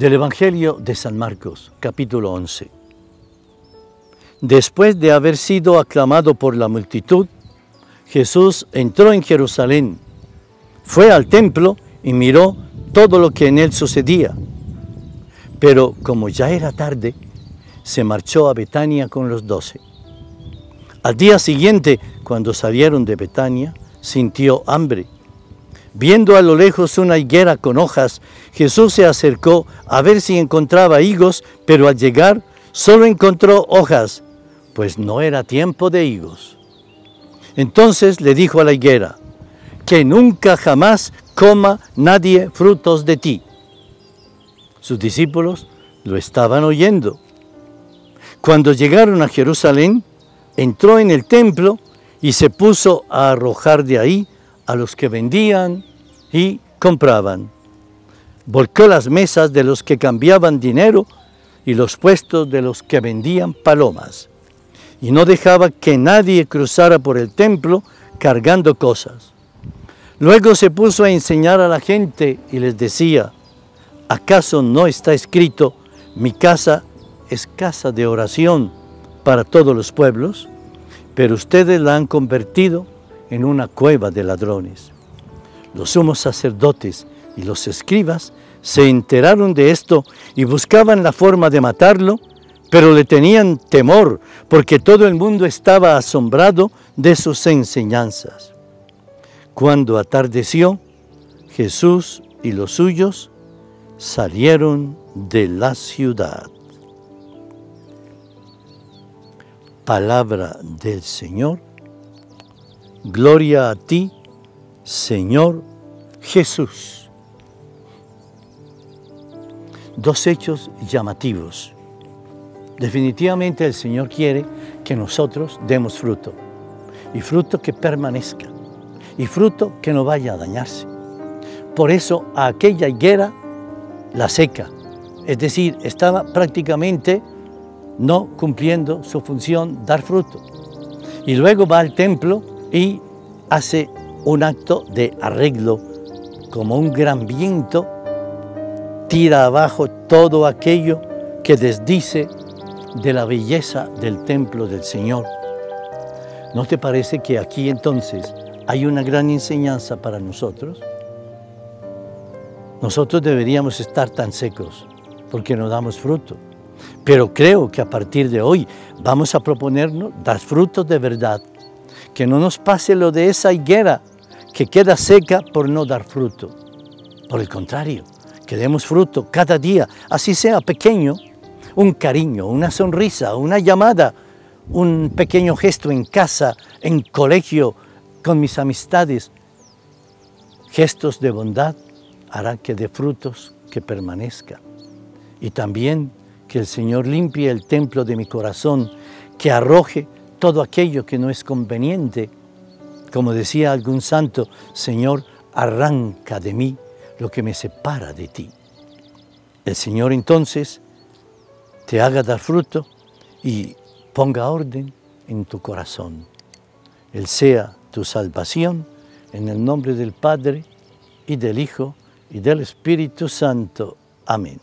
Del Evangelio de San Marcos, capítulo 11. Después de haber sido aclamado por la multitud, Jesús entró en Jerusalén, fue al templo y miró todo lo que en él sucedía. Pero como ya era tarde, se marchó a Betania con los 12. Al día siguiente, cuando salieron de Betania, sintió hambre. Viendo a lo lejos una higuera con hojas, Jesús se acercó a ver si encontraba higos, pero al llegar solo encontró hojas, pues no era tiempo de higos. Entonces le dijo a la higuera, que nunca jamás coma nadie frutos de ti. Sus discípulos lo estaban oyendo. Cuando llegaron a Jerusalén, entró en el templo y se puso a arrojar de ahí a los que vendían y compraban. Volcó las mesas de los que cambiaban dinero y los puestos de los que vendían palomas. Y no dejaba que nadie cruzara por el templo cargando cosas. Luego se puso a enseñar a la gente y les decía, ¿acaso no está escrito, mi casa es casa de oración para todos los pueblos? Pero ustedes la han convertido en una cueva de ladrones. Los sumos sacerdotes y los escribas se enteraron de esto y buscaban la forma de matarlo, pero le tenían temor porque todo el mundo estaba asombrado de sus enseñanzas. Cuando atardeció, Jesús y los suyos salieron de la ciudad. Palabra del Señor. Gloria a ti, Señor Jesús. Dos hechos llamativos. Definitivamente el Señor quiere que nosotros demos fruto, y fruto que permanezca, y fruto que no vaya a dañarse. Por eso a aquella higuera la seca, es decir, estaba prácticamente no cumpliendo su función, dar fruto. Y luego va al templo y hace un acto de arreglo, como un gran viento, tira abajo todo aquello que desdice de la belleza del templo del Señor. ¿No te parece que aquí entonces hay una gran enseñanza para nosotros? Nosotros deberíamos estar tan secos porque no damos fruto. Pero creo que a partir de hoy vamos a proponernos dar frutos de verdad. Que no nos pase lo de esa higuera que queda seca por no dar fruto. Por el contrario, que demos fruto cada día, así sea pequeño, un cariño, una sonrisa, una llamada, un pequeño gesto en casa, en colegio, con mis amistades. Gestos de bondad harán que dé frutos que permanezcan. Y también que el Señor limpie el templo de mi corazón, que arroje todo aquello que no es conveniente. Como decía algún santo, Señor, arranca de mí lo que me separa de ti. El Señor entonces te haga dar fruto y ponga orden en tu corazón. Él sea tu salvación, en el nombre del Padre, y del Hijo, y del Espíritu Santo. Amén.